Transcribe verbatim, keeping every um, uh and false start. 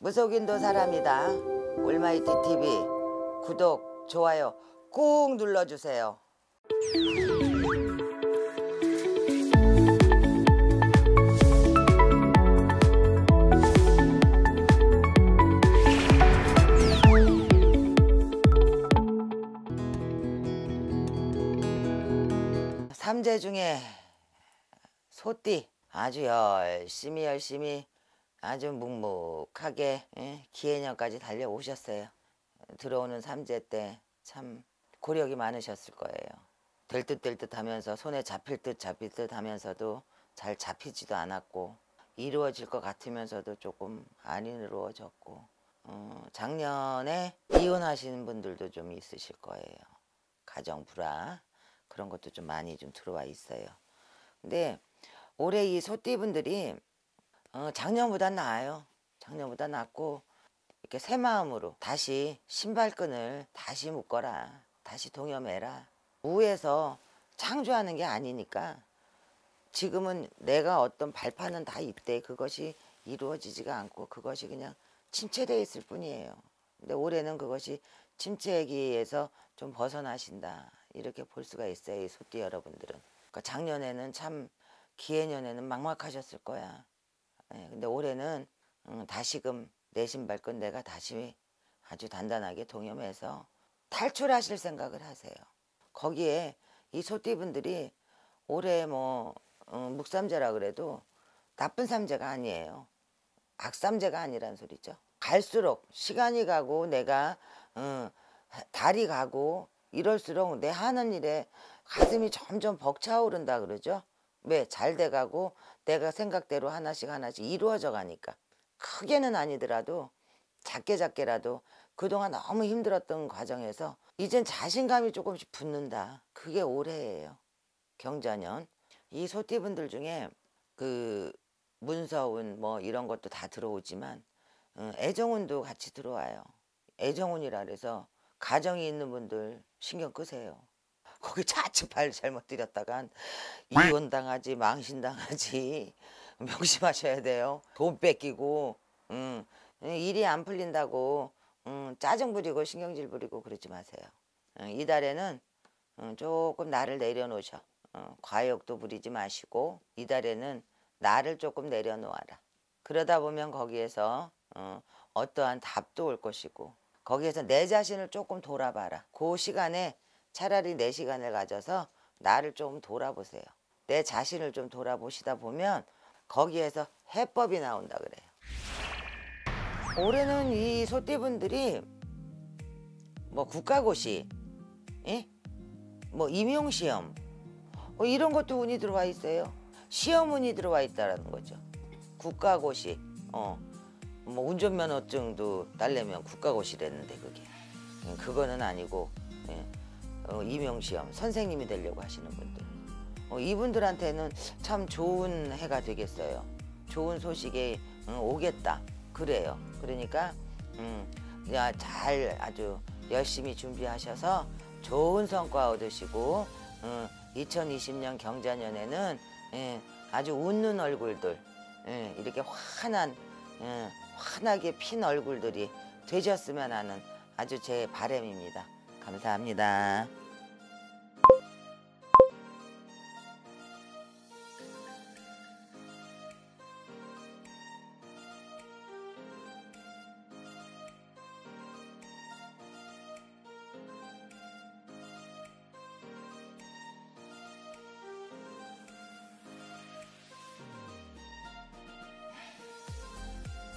무속인도 사람이다. 올마이티 티비 구독, 좋아요 꾹 눌러주세요. 삼재 중에 소띠 아주 열심히 열심히 아주 묵묵하게 예, 기해년까지 달려오셨어요. 들어오는 삼재 때 참 고력이 많으셨을 거예요. 될 듯 될 듯 하면서 손에 잡힐 듯 잡힐 듯 하면서도 잘 잡히지도 않았고, 이루어질 것 같으면서도 조금 안 이루어졌고, 어, 작년에 이혼하시는 분들도 좀 있으실 거예요. 가정 불화 그런 것도 좀 많이 좀 들어와 있어요. 근데 올해 이 소띠분들이 어, 작년보다 나아요. 작년보다 낫고, 이렇게 새 마음으로 다시 신발끈을 다시 묶어라, 다시 동여매라. 무에서 창조하는 게 아니니까 지금은 내가 어떤 발판은 다 있대. 그것이 이루어지지가 않고 그것이 그냥 침체되어 있을 뿐이에요. 근데 올해는 그것이 침체기에서 좀 벗어나신다, 이렇게 볼 수가 있어요. 이 소띠 여러분들은. 그러니까 작년에는 참 기해년에는 막막하셨을 거야. 예, 근데 올해는 음, 다시금 내 신발끈 내가 다시 아주 단단하게 동여매서 탈출하실 생각을 하세요. 거기에 이 소띠분들이 올해 뭐 어, 묵삼재라 그래도 나쁜 삼재가 아니에요. 악삼재가 아니란 소리죠. 갈수록 시간이 가고 내가 어, 달이 가고 이럴수록 내 하는 일에 가슴이 점점 벅차오른다 그러죠. 왜? 잘 돼가고 내가 생각대로 하나씩 하나씩 이루어져 가니까. 크게는 아니더라도 작게 작게라도 그동안 너무 힘들었던 과정에서 이젠 자신감이 조금씩 붙는다. 그게 올해예요. 경자년. 이 소띠분들 중에 그 문서운 뭐 이런 것도 다 들어오지만 어, 애정운도 같이 들어와요. 애정운이라 그래서 가정이 있는 분들 신경 끄세요. 거기 차츰 발 잘못 들였다간 이혼당하지, 망신당하지. 명심하셔야 돼요. 돈 뺏기고 음, 일이 안 풀린다고 음, 짜증 부리고 신경질 부리고 그러지 마세요. 음, 이달에는 음, 조금 나를 내려놓으셔. 어, 과욕도 부리지 마시고 이달에는 나를 조금 내려놓아라. 그러다 보면 거기에서 어, 어떠한 답도 올 것이고, 거기에서 내 자신을 조금 돌아봐라. 그 시간에 차라리 내 시간을 가져서 나를 좀 돌아보세요. 내 자신을 좀 돌아보시다 보면 거기에서 해법이 나온다 그래요. 올해는 이 소띠분들이 뭐 국가고시, 예? 뭐 임용시험 뭐 이런 것도 운이 들어와 있어요. 시험 운이 들어와 있다는 거죠. 국가고시, 어, 뭐 운전면허증도 딸려면 국가고시랬는데 그게 그거는 아니고, 예. 어, 임용시험 선생님이 되려고 하시는 분들, 어, 이분들한테는 참 좋은 해가 되겠어요. 좋은 소식이 음, 오겠다 그래요. 그러니까 음, 야, 잘 아주 열심히 준비하셔서 좋은 성과 얻으시고 음, 이천이십 년 경자년에는 예, 아주 웃는 얼굴들, 예, 이렇게 환한 예, 환하게 핀 얼굴들이 되셨으면 하는 아주 제 바람입니다. 감사합니다.